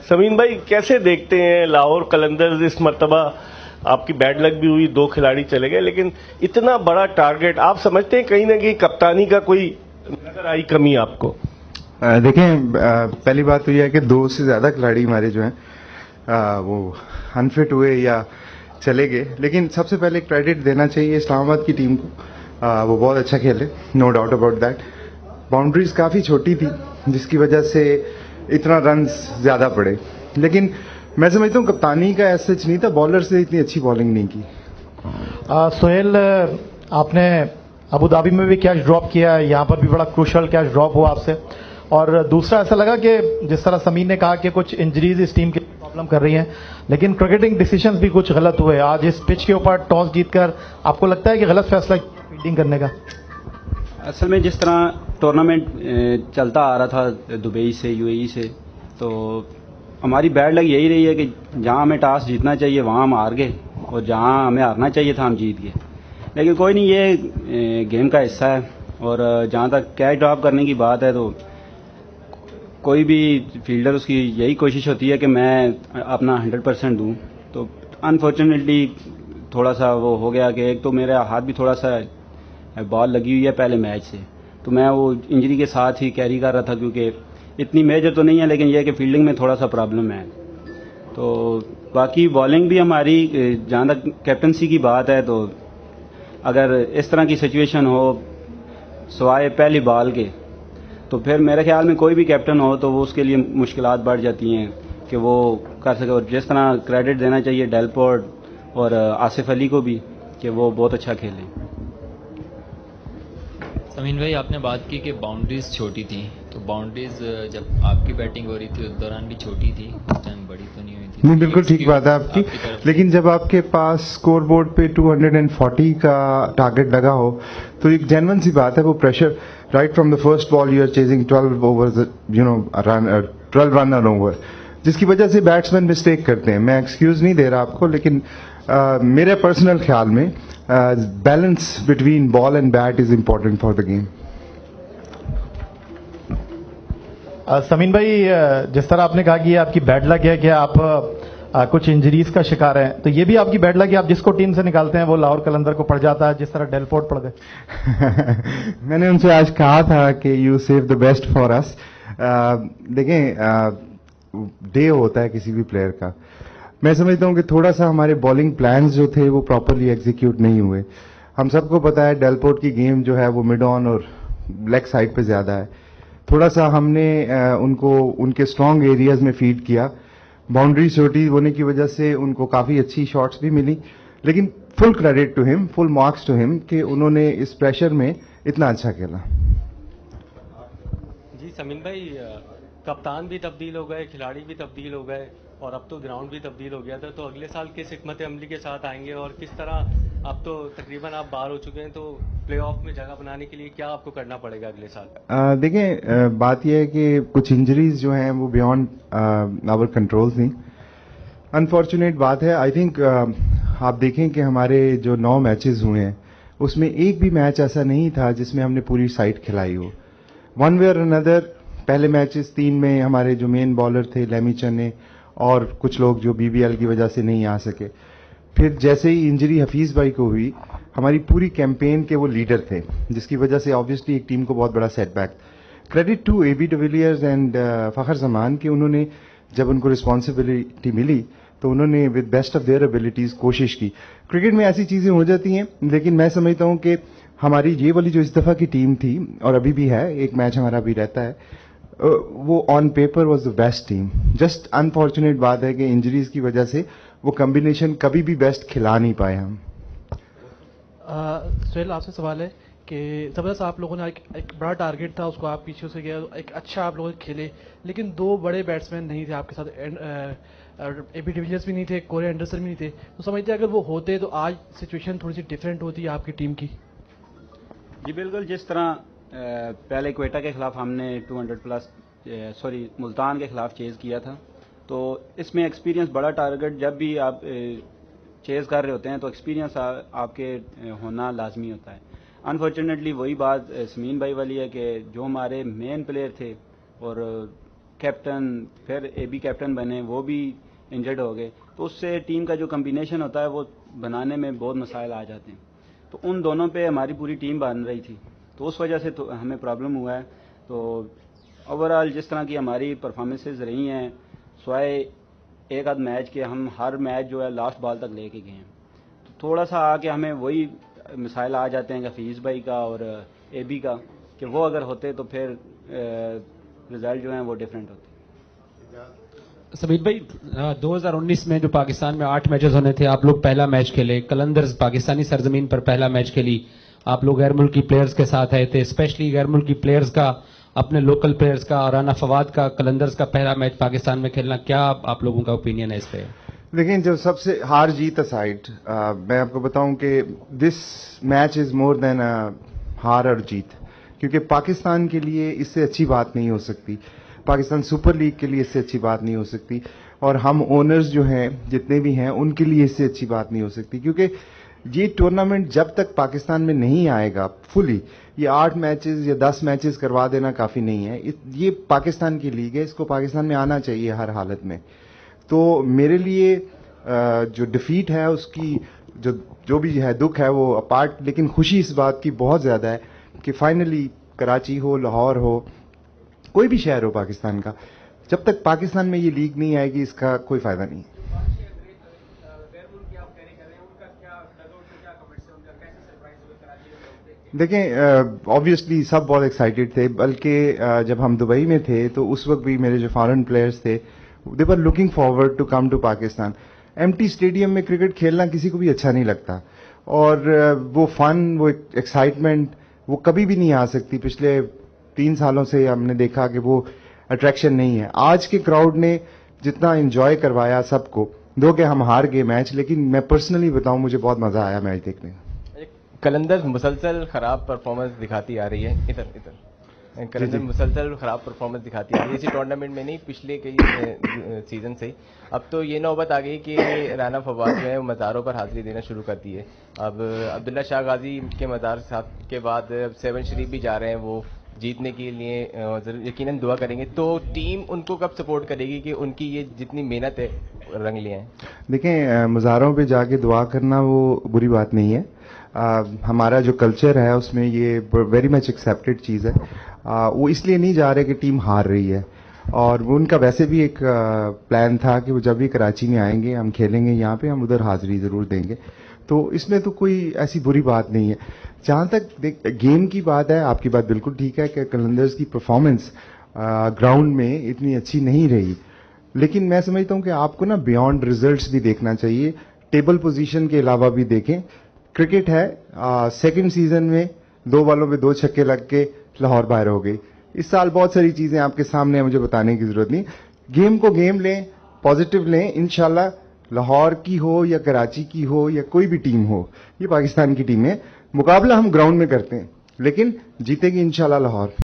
समीन भाई, कैसे देखते हैं लाहौर कलंदर्स इस मर्तबा? आपकी बैड लक भी हुई, 2 खिलाड़ी चले गए, लेकिन इतना बड़ा टारगेट, आप समझते हैं कहीं ना कहीं कप्तानी का कोई नजर आई कमी आपको? देखें, पहली बात तो यह है कि 2 से ज्यादा खिलाड़ी हमारे जो हैं वो अनफिट हुए या चले गए, लेकिन सबसे पहले क्रेडिट देना चाहिए इस्लामाबाद की टीम को। वो बहुत अच्छा खेले, no doubt about that. Boundaries काफी छोटी थी जिसकी वजह से इतना रन ज्यादा पड़े, लेकिन मैं समझता हूँ कप्तानी का ऐसा सच नहीं था, बॉलर से इतनी अच्छी बॉलिंग नहीं की। सोहेल, आपने अबू धाबी में भी कैच ड्रॉप किया, यहाँ पर भी बड़ा क्रूशल कैच ड्रॉप हुआ आपसे। और दूसरा ऐसा लगा कि जिस तरह समीन ने कहा कि कुछ इंजरीज इस टीम की प्रॉब्लम कर रही हैं, लेकिन क्रिकेटिंग डिसीजंस भी कुछ गलत हुए। आज इस पिच के ऊपर टॉस जीतकर आपको लगता है कि गलत फैसला फील्डिंग करने का? असल में जिस तरह टूर्नामेंट चलता आ रहा था दुबई से, यूएई से, तो हमारी बैड लग यही रही है कि जहां हमें टॉस जीतना चाहिए वहां हम हार गए, और जहां हमें हारना चाहिए था हम जीत गए। लेकिन कोई नहीं, ये गेम का हिस्सा है। और जहां तक कैच ड्रॉप करने की बात है, तो कोई भी फील्डर उसकी यही कोशिश होती है कि मैं अपना 100% दूं। तो अनफॉर्चुनेटली थोड़ा सा वो हो गया कि एक तो मेरा हाथ भी थोड़ा सा बॉल लगी हुई है पहले मैच से, तो मैं वो इंजरी के साथ ही कैरी कर रहा था, क्योंकि इतनी मेजर तो नहीं है, लेकिन यह है कि फील्डिंग में थोड़ा सा प्रॉब्लम है। तो बाकी बॉलिंग भी हमारी, जहाँ तक कैप्टनसी की बात है, तो अगर इस तरह की सिचुएशन हो सवाए पहली बॉल के, तो फिर मेरे ख्याल में कोई भी कैप्टन हो तो वो उसके लिए मुश्किलात बढ़ जाती हैं कि वो कर सके। और जिस तरह क्रेडिट देना चाहिए डेलपोर्ट और आसिफ अली को भी कि वो बहुत अच्छा खेलें। समीन भाई, आपने बात की कि बाउंड्रीज छोटी थी, तो बाउंड्रीज जब आपकी बैटिंग हो रही थी उस दौरान भी छोटी थी, उस टाइम बड़ी तो नहीं हुई थी? नहीं, बिल्कुल ठीक बात है आपकी, लेकिन जब आपके पास स्कोर बोर्ड पे 240 का टारगेट लगा हो तो एक जेन्युइन सी बात है, वो pressure right from the first ball you are chasing 12 overs, 12 run on over, जिसकी वजह से बैट्समैन मिस्टेक करते हैं। मैं एक्सक्यूज नहीं दे रहा आपको, लेकिन मेरे पर्सनल ख्याल में balance between ball and bat is important for the game. Sameen भाई, जिस तरह आपने कहा कि ये आपकी बैड लक है कि आप कुछ इंजरीज का शिकार हैं, तो ये भी आपकी बैड लक है, आप जिसको टीम से निकालते हैं वो लाहौर कलंदर को पड़ जाता है, जिस तरह डेलपोर्ट पड़ गए। मैंने उनसे आज कहा था कि you save the best for us. देखें, डे होता है किसी भी प्लेयर का। मैं समझता हूं कि थोड़ा सा हमारे बॉलिंग प्लान्स जो थे वो प्रॉपरली एग्जीक्यूट नहीं हुए। हम सबको पता है डेलपोर्ट की गेम जो है वो मिड ऑन और लेग साइड पे ज्यादा है। थोड़ा सा हमने उनको उनके स्ट्रांग एरियाज में फीड किया। बाउंड्री छोटी होने की वजह से उनको काफी अच्छी शॉट्स भी मिली, लेकिन full credit to him, full marks to him कि उन्होंने इस प्रेशर में इतना अच्छा खेला। जी समीन भाई, कप्तान भी तब्दील हो गए, खिलाड़ी भी तब्दील हो गए, और अब तो ग्राउंड भी तब्दील हो गया था, तो अगले साल किस हिकमत अमली के साथ आएंगे और किस तरह? अब तो तकरीबन आप बाहर हो चुके हैं, तो प्लेऑफ में जगह बनाने के लिए क्या आपको करना पड़ेगा अगले साल? देखें, बात यह है कि कुछ इंजरीज जो हैं वो बियॉन्ड आवर कंट्रोल थी। अनफॉर्चुनेट बात है। आई थिंक आप देखें कि हमारे जो 9 मैचेस हुए हैं उसमें एक भी मैच ऐसा नहीं था जिसमें हमने पूरी साइड खिलाई हो। वन वे और अनदर पहले मैचेस 3 में हमारे जो मेन बॉलर थे लेमी चन्ने और कुछ लोग जो बीबीएल की वजह से नहीं आ सके, फिर जैसे ही इंजरी हफीज भाई को हुई, हमारी पूरी कैंपेन के वो लीडर थे, जिसकी वजह से ऑब्वियसली एक टीम को बहुत बड़ा setback. Credit to AB de Villiers and Fakhar Zaman कि उन्होंने जब उनको रिस्पॉन्सिबिलिटी मिली तो उन्होंने with best of their abilities कोशिश की। क्रिकेट में ऐसी चीजें हो जाती हैं, लेकिन मैं समझता हूं कि हमारी ये वाली जो इस दफा की टीम थी और अभी भी है, एक मैच हमारा भी रहता है, वो on paper was the best team. Just unfortunate बात है कि इंजरीज की वजह से वो कॉम्बिनेशन कभी भी बेस्ट खिला नहीं पाए हम। सुहेल, आपसे सवाल है कि ज़बरदस्त आप लोगों ने एक बड़ा टारगेट था, उसको आप पीछे से गया, एक अच्छा आप लोग खेले, लेकिन 2 बड़े बैट्समैन नहीं थे आपके साथ, एबी डिविलियर्स भी नहीं थे, कोरे एंडरसन भी नहीं थे, तो समझते अगर वो होते तो आज सिचुएशन थोड़ी सी डिफरेंट होती है आपकी टीम की? जी बिल्कुल, जिस तरह पहले क्वेटा के खिलाफ हमने 200 प्लस मुल्तान के खिलाफ चेज़ किया था, तो इसमें एक्सपीरियंस बड़ा टारगेट जब भी आप चेज़ कर रहे होते हैं तो एक्सपीरियंस आपके होना लाजमी होता है। अनफॉर्चुनेटली वही बात समीन भाई वाली है कि जो हमारे मेन प्लेयर थे और कैप्टन फिर एबी कैप्टन बने, वो भी इंजर्ड हो गए, तो उससे टीम का जो कम्बिनेशन होता है वो बनाने में बहुत मसाइल आ जाते हैं। तो उन दोनों पे हमारी पूरी टीम बन रही थी, तो उस वजह से तो हमें प्रॉब्लम हुआ है। तो ओवरऑल जिस तरह की हमारी परफॉर्मेंसेज रही हैं, स्वाय एक आध मैच के, हम हर मैच जो है लास्ट बॉल तक लेके गए हैं। तो थोड़ा सा आके हमें वही मिसाइल आ जाते हैं कि हफीज़ भाई का और एबी का, कि वो अगर होते तो फिर रिजल्ट जो हैं वो डिफरेंट होते। समीर भाई, 2019 में जो पाकिस्तान में 8 मैचेस होने थे, आप लोग पहला मैच खेले, कलंदर्स पाकिस्तानी सरजमीन पर पहला मैच खेली, आप लोग गैर मुल्की प्लेयर्स के साथ आए थे, स्पेशली गैर मुल्की प्लेयर्स का, अपने लोकल प्लेयर्स का और राना फवाद का कलंदर्स का पहला मैच पाकिस्तान में खेलना, क्या आप लोगों का ओपिनियन है इस पे? लेकिन जब सबसे हार जीत असाइड, मैं आपको बताऊं कि this match is more than हार और जीत, क्योंकि पाकिस्तान के लिए इससे अच्छी बात नहीं हो सकती, पाकिस्तान सुपर लीग के लिए इससे अच्छी बात नहीं हो सकती, और हम ओनर्स जो हैं जितने भी हैं उनके लिए इससे अच्छी बात नहीं हो सकती, क्योंकि ये टूर्नामेंट जब तक पाकिस्तान में नहीं आएगा फुली, ये 8 मैचेस या 10 मैचेस करवा देना काफी नहीं है। ये पाकिस्तान की लीग है, इसको पाकिस्तान में आना चाहिए हर हालत में। तो मेरे लिए जो डिफीट है उसकी जो भी है दुख है वो अपार्ट, लेकिन खुशी इस बात की बहुत ज्यादा है कि फाइनली कराची हो, लाहौर हो, कोई भी शहर हो पाकिस्तान का, जब तक पाकिस्तान में ये लीग नहीं आएगी इसका कोई फायदा नहीं। देखें, ऑब्वियसली सब बहुत एक्साइटेड थे, बल्कि जब हम दुबई में थे तो उस वक्त भी मेरे जो फॉरेन प्लेयर्स थे they were looking forward to come to Pakistan. Empty stadium में क्रिकेट खेलना किसी को भी अच्छा नहीं लगता, और वो फन, वो एक्साइटमेंट वो कभी भी नहीं आ सकती। पिछले 3 सालों से हमने देखा कि वो अट्रैक्शन नहीं है। आज के क्राउड ने जितना एंजॉय करवाया सबको, दो कि हम हार गए मैच, लेकिन मैं पर्सनली बताऊं मुझे बहुत मजा आया मैच देखने में। कलंदर्स मुसलसल खराब परफॉर्मेंस दिखाती आ रही है, इधर कलंदर मुसलसल खराब परफॉर्मेंस दिखाती आ रही है इसी टूर्नामेंट में नहीं, पिछले कई सीजन से। अब तो ये नौबत आ गई कि राना फवाद जो है वो मज़ारों पर हाजिरी देना शुरू कर दी है। अब अब्दुल्ला शाह गाजी के मज़ार साहब के बाद अब 7 शरीफ भी जा रहे हैं, वो जीतने के लिए यकीनन दुआ करेंगे। तो टीम उनको कब सपोर्ट करेगी कि उनकी ये जितनी मेहनत है रंग लिए हैं? देखें, मज़ारों पे जाके दुआ करना वो बुरी बात नहीं है। हमारा जो कल्चर है उसमें ये वेरी मच एक्सेप्टेड चीज़ है। वो इसलिए नहीं जा रहे कि टीम हार रही है, और वो उनका वैसे भी एक प्लान था कि वो जब भी कराची में आएंगे हम खेलेंगे यहाँ पे, हम उधर हाजिरी ज़रूर देंगे। तो इसमें तो कोई ऐसी बुरी बात नहीं है। जहाँ तक गेम की बात है, आपकी बात बिल्कुल ठीक है कि कलंदर्स की परफॉर्मेंस ग्राउंड में इतनी अच्छी नहीं रही, लेकिन मैं समझता हूँ कि आपको ना बियॉन्ड रिजल्ट्स भी देखना चाहिए, टेबल पोजीशन के अलावा भी देखें। क्रिकेट है, सेकंड सीजन में 2 बॉलों पे 2 छक्के लग के लाहौर बाहर हो गई। इस साल बहुत सारी चीजें आपके सामने है, मुझे बताने की जरूरत नहीं। गेम को गेम लें, पॉजिटिव लें, इंशाल्लाह लाहौर की हो या कराची की हो या कोई भी टीम हो, ये पाकिस्तान की टीम है, मुकाबला हम ग्राउंड में करते हैं, लेकिन जीतेगी इंशाल्लाह लाहौर।